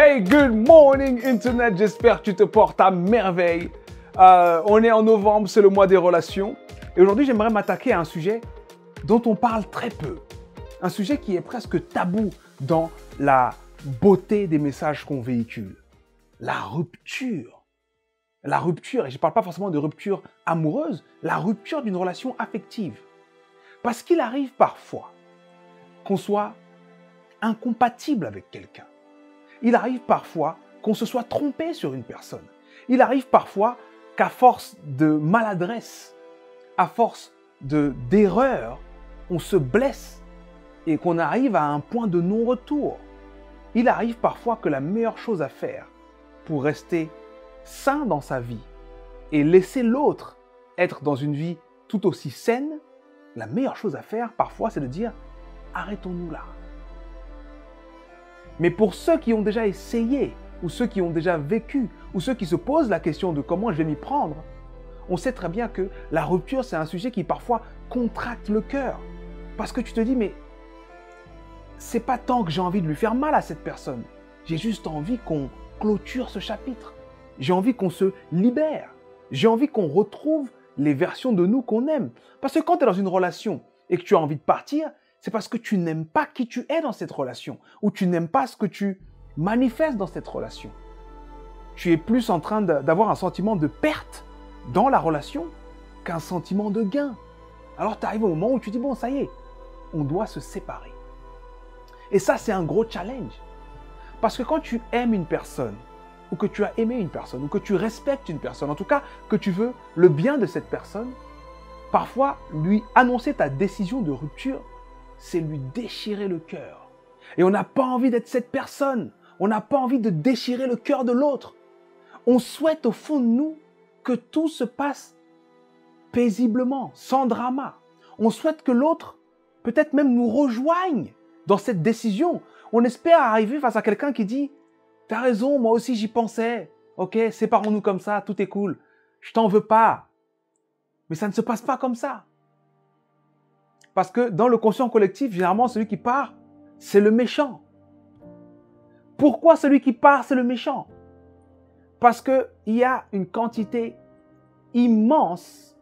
Hey, good morning Internet, j'espère que tu te portes à merveille. On est en novembre, c'est le mois des relations. Et aujourd'hui, j'aimerais m'attaquer à un sujet dont on parle très peu. Un sujet qui est presque tabou dans la beauté des messages qu'on véhicule. La rupture. La rupture, et je ne parle pas forcément de rupture amoureuse, la rupture d'une relation affective. Parce qu'il arrive parfois qu'on soit incompatible avec quelqu'un. Il arrive parfois qu'on se soit trompé sur une personne. Il arrive parfois qu'à force de maladresse, à force d'erreur, on se blesse et qu'on arrive à un point de non-retour. Il arrive parfois que la meilleure chose à faire pour rester sain dans sa vie et laisser l'autre être dans une vie tout aussi saine, la meilleure chose à faire parfois c'est de dire « arrêtons-nous là ». Mais pour ceux qui ont déjà essayé, ou ceux qui ont déjà vécu, ou ceux qui se posent la question de comment je vais m'y prendre, on sait très bien que la rupture, c'est un sujet qui parfois contracte le cœur. Parce que tu te dis, mais c'est pas tant que j'ai envie de lui faire mal à cette personne. J'ai juste envie qu'on clôture ce chapitre. J'ai envie qu'on se libère. J'ai envie qu'on retrouve les versions de nous qu'on aime. Parce que quand tu es dans une relation et que tu as envie de partir, c'est parce que tu n'aimes pas qui tu es dans cette relation, ou tu n'aimes pas ce que tu manifestes dans cette relation. Tu es plus en train d'avoir un sentiment de perte dans la relation qu'un sentiment de gain. Alors tu arrives au moment où tu dis, bon, ça y est, on doit se séparer. Et ça, c'est un gros challenge. Parce que quand tu aimes une personne, ou que tu as aimé une personne, ou que tu respectes une personne, en tout cas, que tu veux le bien de cette personne, parfois, lui annoncer ta décision de rupture, c'est lui déchirer le cœur. Et on n'a pas envie d'être cette personne. On n'a pas envie de déchirer le cœur de l'autre. On souhaite au fond de nous que tout se passe paisiblement, sans drama. On souhaite que l'autre, peut-être même nous rejoigne dans cette décision. On espère arriver face à quelqu'un qui dit « T'as raison, moi aussi j'y pensais. Ok, séparons-nous comme ça, tout est cool. Je t'en veux pas. » Mais ça ne se passe pas comme ça. Parce que dans le conscient collectif, généralement, celui qui part, c'est le méchant. Pourquoi celui qui part, c'est le méchant? Parce qu'il y a une quantité immense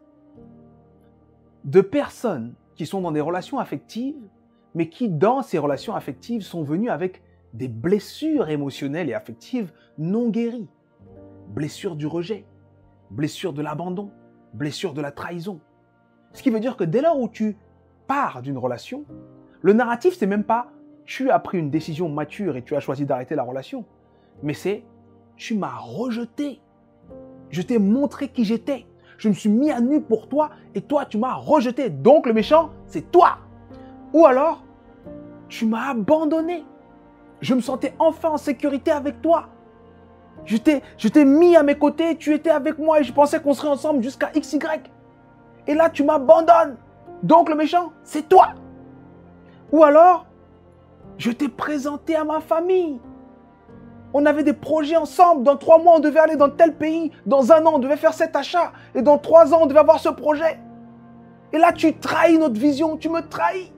de personnes qui sont dans des relations affectives, mais qui, dans ces relations affectives, sont venues avec des blessures émotionnelles et affectives non guéries. Blessures du rejet, blessures de l'abandon, blessures de la trahison. Ce qui veut dire que dès lors où tu pars d'une relation, le narratif, c'est même pas « tu as pris une décision mature et tu as choisi d'arrêter la relation », mais c'est « tu m'as rejeté, je t'ai montré qui j'étais, je me suis mis à nu pour toi et toi, tu m'as rejeté, donc le méchant, c'est toi ». Ou alors, « tu m'as abandonné, je me sentais enfin en sécurité avec toi, je t'ai mis à mes côtés, tu étais avec moi et je pensais qu'on serait ensemble jusqu'à XY. Et là, tu m'abandonnes. Donc le méchant, c'est toi. Ou alors, je t'ai présenté à ma famille. On avait des projets ensemble. Dans 3 mois, on devait aller dans tel pays. Dans 1 an, on devait faire cet achat. Et dans 3 ans, on devait avoir ce projet. Et là, tu trahis notre vision. Tu me trahis.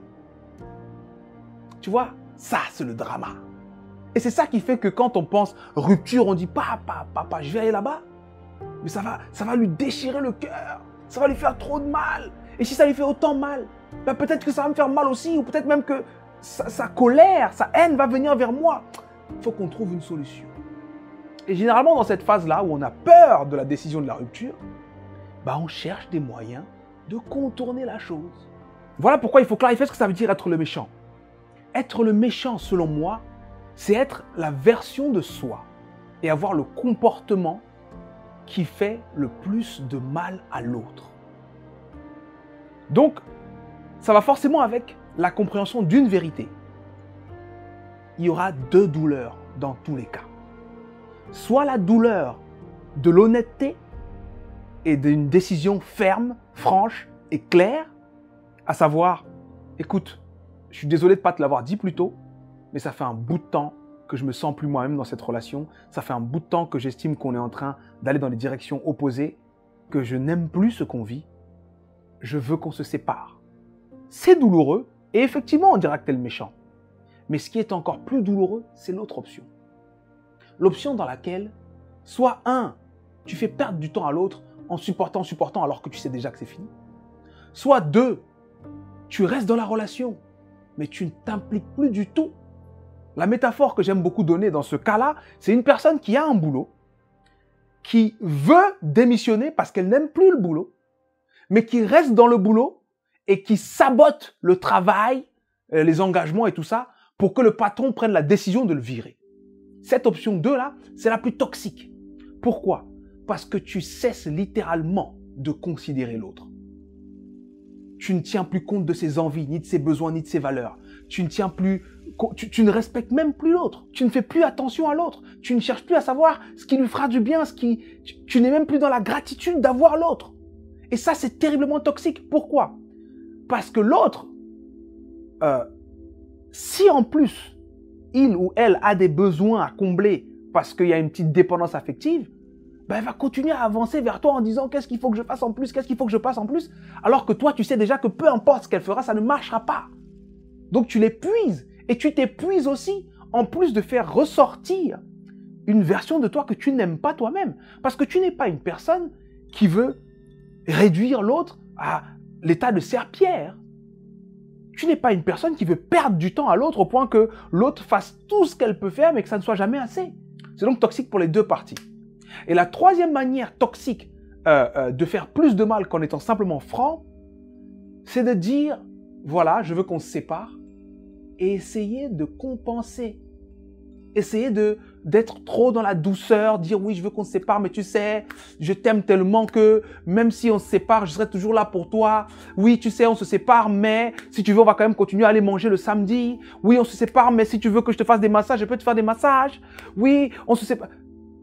Tu vois, ça, c'est le drama. Et c'est ça qui fait que quand on pense rupture, on dit papa, je vais aller là-bas. Mais ça va lui déchirer le cœur. Ça va lui faire trop de mal. Et si ça lui fait autant mal, ben peut-être que ça va me faire mal aussi, ou peut-être même que sa colère, sa haine va venir vers moi. Il faut qu'on trouve une solution. Et généralement, dans cette phase-là, où on a peur de la décision de la rupture, ben on cherche des moyens de contourner la chose. Voilà pourquoi il faut clarifier ce que ça veut dire être le méchant. Être le méchant, selon moi, c'est être la version de soi et avoir le comportement qui fait le plus de mal à l'autre. Donc, ça va forcément avec la compréhension d'une vérité. Il y aura 2 douleurs dans tous les cas. Soit la douleur de l'honnêteté et d'une décision ferme, franche et claire, à savoir, écoute, je suis désolé de ne pas te l'avoir dit plus tôt, mais ça fait un bout de temps que je me sens plus moi-même dans cette relation, ça fait un bout de temps que j'estime qu'on est en train d'aller dans les directions opposées, que je n'aime plus ce qu'on vit, je veux qu'on se sépare. C'est douloureux, et effectivement, on dira que t'es le méchant. Mais ce qui est encore plus douloureux, c'est l'autre option. L'option dans laquelle, soit un, tu fais perdre du temps à l'autre en supportant alors que tu sais déjà que c'est fini. Soit deux, tu restes dans la relation, mais tu ne t'impliques plus du tout. La métaphore que j'aime beaucoup donner dans ce cas-là, c'est une personne qui a un boulot, qui veut démissionner parce qu'elle n'aime plus le boulot, mais qui reste dans le boulot et qui sabote le travail, les engagements et tout ça, pour que le patron prenne la décision de le virer. Cette option 2-là, c'est la plus toxique. Pourquoi? Parce que tu cesses littéralement de considérer l'autre. Tu ne tiens plus compte de ses envies, ni de ses besoins, ni de ses valeurs. Tu ne respectes même plus l'autre. Tu ne fais plus attention à l'autre. Tu ne cherches plus à savoir ce qui lui fera du bien, tu n'es même plus dans la gratitude d'avoir l'autre. Et ça, c'est terriblement toxique. Pourquoi? Parce que l'autre, si en plus, il ou elle a des besoins à combler parce qu'il y a une petite dépendance affective, ben elle va continuer à avancer vers toi en disant qu'est-ce qu'il faut que je fasse en plus, qu'est-ce qu'il faut que je fasse en plus, alors que toi, tu sais déjà que peu importe ce qu'elle fera, ça ne marchera pas. Donc tu l'épuises et tu t'épuises aussi, en plus de faire ressortir une version de toi que tu n'aimes pas toi-même. Parce que tu n'es pas une personne qui veut réduire l'autre à l'état de serpillère. Tu n'es pas une personne qui veut perdre du temps à l'autre au point que l'autre fasse tout ce qu'elle peut faire mais que ça ne soit jamais assez. C'est donc toxique pour les deux parties. Et la troisième manière toxique de faire plus de mal qu'en étant simplement franc, c'est de dire, voilà, je veux qu'on se sépare, et essayer de compenser. Essayer d'être trop dans la douceur, dire oui, je veux qu'on se sépare, mais tu sais, je t'aime tellement que même si on se sépare, je serai toujours là pour toi. Oui, tu sais, on se sépare, mais si tu veux, on va quand même continuer à aller manger le samedi. Oui, on se sépare, mais si tu veux que je te fasse des massages, je peux te faire des massages. Oui, on se sépare.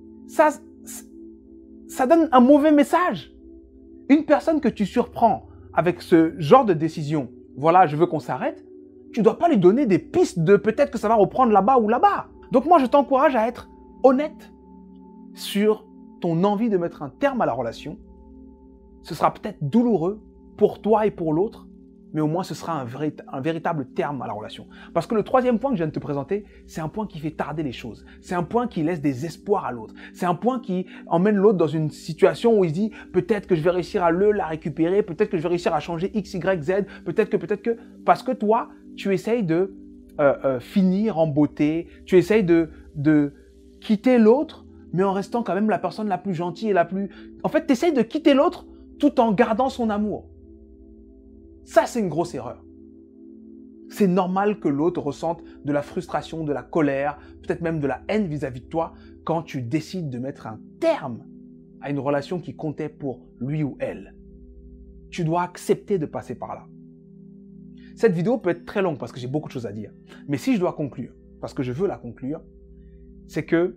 Ça donne un mauvais message. Une personne que tu surprends avec ce genre de décision, voilà, je veux qu'on s'arrête, tu ne dois pas lui donner des pistes de peut-être que ça va reprendre là-bas ou là-bas. Donc moi, je t'encourage à être honnête sur ton envie de mettre un terme à la relation. Ce sera peut-être douloureux pour toi et pour l'autre, mais au moins ce sera un véritable terme à la relation. Parce que le troisième point que je viens de te présenter, c'est un point qui fait tarder les choses. C'est un point qui laisse des espoirs à l'autre. C'est un point qui emmène l'autre dans une situation où il se dit peut-être que je vais réussir à la récupérer, peut-être que je vais réussir à changer X, Y, Z, peut-être que... Parce que toi, tu essayes de finir en beauté, tu essayes de quitter l'autre, mais en restant quand même la personne la plus gentille et la plus... En fait, tu essayes de quitter l'autre tout en gardant son amour. Ça, c'est une grosse erreur. C'est normal que l'autre ressente de la frustration, de la colère, peut-être même de la haine vis-à-vis de toi quand tu décides de mettre un terme à une relation qui comptait pour lui ou elle. Tu dois accepter de passer par là. Cette vidéo peut être très longue parce que j'ai beaucoup de choses à dire. Mais si je dois conclure, parce que je veux la conclure, c'est que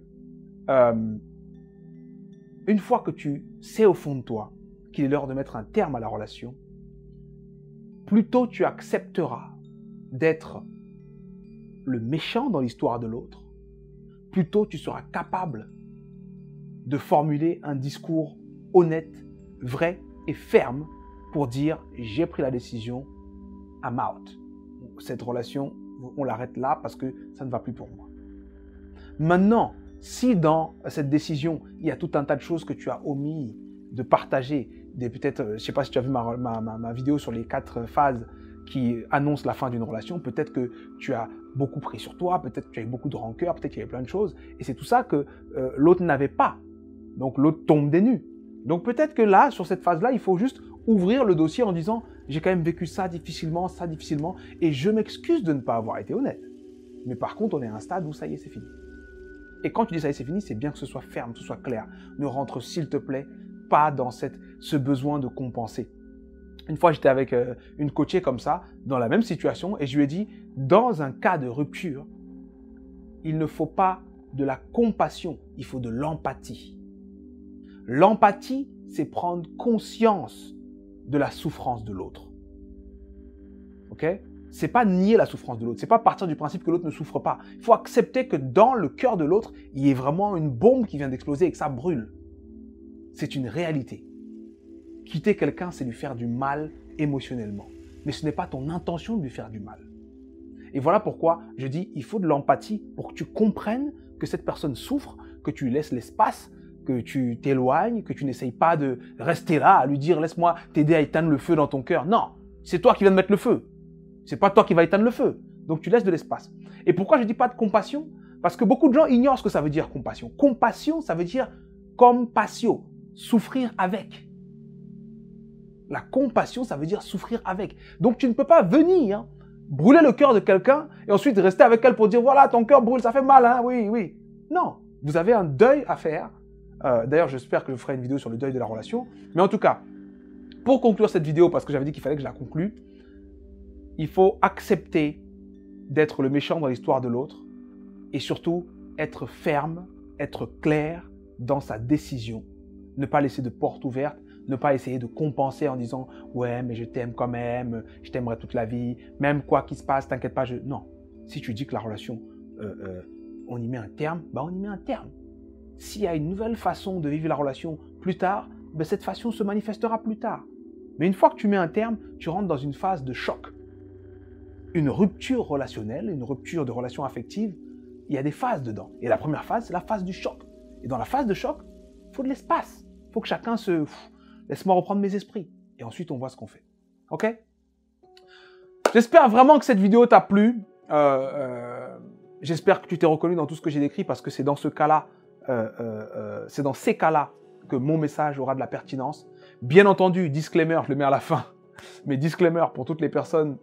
une fois que tu sais au fond de toi qu'il est l'heure de mettre un terme à la relation, plus tôt tu accepteras d'être le méchant dans l'histoire de l'autre, plus tôt tu seras capable de formuler un discours honnête, vrai et ferme pour dire « j'ai pris la décision, I'm out. Cette relation, on l'arrête là parce que ça ne va plus pour moi. » Maintenant, si dans cette décision, il y a tout un tas de choses que tu as omis de partager, peut-être, je ne sais pas si tu as vu ma vidéo sur les 4 phases qui annoncent la fin d'une relation, peut-être que tu as beaucoup pris sur toi, peut-être que tu as eu beaucoup de rancœur, peut-être qu'il y avait plein de choses, et c'est tout ça que l'autre n'avait pas. Donc l'autre tombe des nues. Donc peut-être que là, sur cette phase-là, il faut juste ouvrir le dossier en disant « j'ai quand même vécu ça difficilement, et je m'excuse de ne pas avoir été honnête. » Mais par contre, on est à un stade où ça y est, c'est fini. Et quand tu dis ça y est, c'est fini, c'est bien que ce soit ferme, que ce soit clair. Ne rentre, s'il te plaît, pas dans ce besoin de compenser. Une fois, j'étais avec une coachée comme ça, dans la même situation, et je lui ai dit, dans un cas de rupture, il ne faut pas de la compassion, il faut de l'empathie. L'empathie, c'est prendre conscience de la souffrance de l'autre. Ok? C'est pas nier la souffrance de l'autre, c'est pas partir du principe que l'autre ne souffre pas. Il faut accepter que dans le cœur de l'autre, il y ait vraiment une bombe qui vient d'exploser et que ça brûle. C'est une réalité. Quitter quelqu'un, c'est lui faire du mal émotionnellement. Mais ce n'est pas ton intention de lui faire du mal. Et voilà pourquoi je dis, il faut de l'empathie pour que tu comprennes que cette personne souffre, que tu lui laisses l'espace, que tu t'éloignes, que tu n'essayes pas de rester là, à lui dire « laisse-moi t'aider à éteindre le feu dans ton cœur ». Non, c'est toi qui viens de mettre le feu. C'est pas toi qui vas éteindre le feu. Donc tu laisses de l'espace. Et pourquoi je ne dis pas de compassion? Parce que beaucoup de gens ignorent ce que ça veut dire compassion. Compassion, ça veut dire compatio, souffrir avec. La compassion, ça veut dire souffrir avec. Donc tu ne peux pas venir brûler le cœur de quelqu'un et ensuite rester avec elle pour dire « voilà, ton cœur brûle, ça fait mal, hein, oui, oui ». Non, vous avez un deuil à faire. D'ailleurs, j'espère que je ferai une vidéo sur le deuil de la relation. Mais en tout cas, pour conclure cette vidéo, parce que j'avais dit qu'il fallait que je la conclue, il faut accepter d'être le méchant dans l'histoire de l'autre et surtout être ferme, être clair dans sa décision. Ne pas laisser de porte ouverte, ne pas essayer de compenser en disant « ouais, mais je t'aime quand même, je t'aimerai toute la vie, même quoi qu'il se passe, t'inquiète pas. » Non, si tu dis que la relation, on y met un terme, bah on y met un terme. S'il y a une nouvelle façon de vivre la relation plus tard, ben cette façon se manifestera plus tard. Mais une fois que tu mets un terme, tu rentres dans une phase de choc. Une rupture relationnelle, une rupture de relation affective, il y a des phases dedans. Et la première phase, c'est la phase du choc. Et dans la phase de choc, il faut de l'espace. Il faut que chacun se... Laisse-moi reprendre mes esprits. Et ensuite, on voit ce qu'on fait. OK? J'espère vraiment que cette vidéo t'a plu. J'espère que tu t'es reconnu dans tout ce que j'ai décrit parce que c'est dans ce cas-là, c'est dans ces cas-là que mon message aura de la pertinence. Bien entendu, disclaimer, je le mets à la fin, mais disclaimer pour toutes les personnes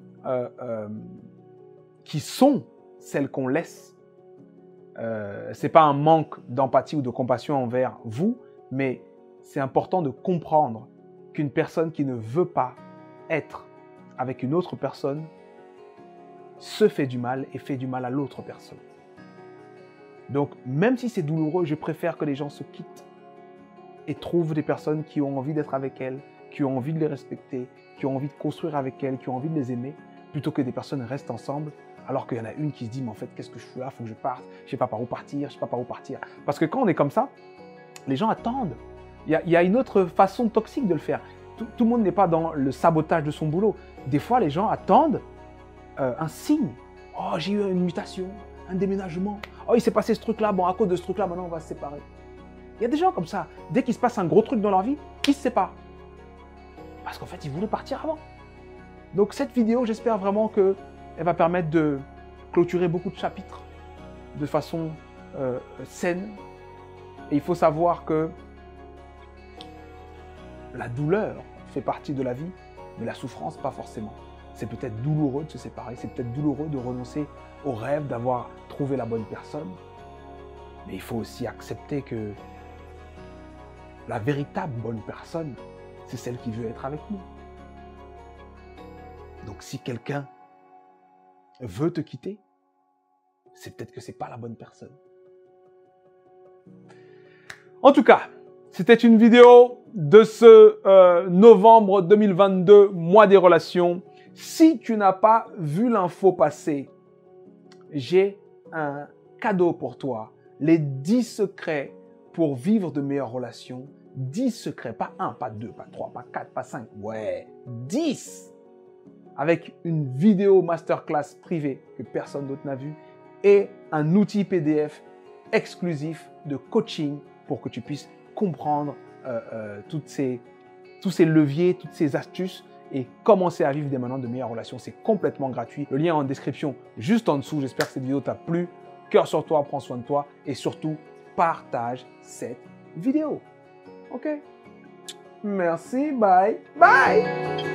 qui sont celles qu'on laisse. C'est pas un manque d'empathie ou de compassion envers vous, mais c'est important de comprendre qu'une personne qui ne veut pas être avec une autre personne se fait du mal et fait du mal à l'autre personne. Donc, même si c'est douloureux, je préfère que les gens se quittent et trouvent des personnes qui ont envie d'être avec elles, qui ont envie de les respecter, qui ont envie de construire avec elles, qui ont envie de les aimer, plutôt que des personnes restent ensemble, alors qu'il y en a une qui se dit « mais en fait, qu'est-ce que je fais là? Il faut que je parte, je ne sais pas par où partir, je ne sais pas par où partir. » Parce que quand on est comme ça, les gens attendent. Il y a une autre façon toxique de le faire. Tout le monde n'est pas dans le sabotage de son boulot. Des fois, les gens attendent un signe. « Oh, j'ai eu une mutation, un déménagement. Oh, il s'est passé ce truc-là. Bon, à cause de ce truc-là, maintenant, on va se séparer. » Il y a des gens comme ça. Dès qu'il se passe un gros truc dans leur vie, ils se séparent. Parce qu'en fait, ils voulaient partir avant. Donc, cette vidéo, j'espère vraiment qu'elle va permettre de clôturer beaucoup de chapitres de façon saine. Et il faut savoir que la douleur fait partie de la vie, mais la souffrance, pas forcément. C'est peut-être douloureux de se séparer, c'est peut-être douloureux de renoncer au rêve d'avoir trouvé la bonne personne. Mais il faut aussi accepter que la véritable bonne personne, c'est celle qui veut être avec nous. Donc si quelqu'un veut te quitter, c'est peut-être que ce n'est pas la bonne personne. En tout cas, c'était une vidéo de ce novembre 2022, mois des relations. Si tu n'as pas vu l'info passer, j'ai un cadeau pour toi. Les 10 secrets pour vivre de meilleures relations. 10 secrets, pas 1, pas 2, pas 3, pas 4, pas 5. Ouais, 10! Avec une vidéo masterclass privée que personne d'autre n'a vue et un outil PDF exclusif de coaching pour que tu puisses comprendre tous ces leviers, toutes ces astuces et commencer à vivre dès maintenant de meilleures relations. C'est complètement gratuit. Le lien est en description juste en dessous. J'espère que cette vidéo t'a plu. Cœur sur toi, prends soin de toi et surtout, partage cette vidéo. OK? Merci, bye. Bye!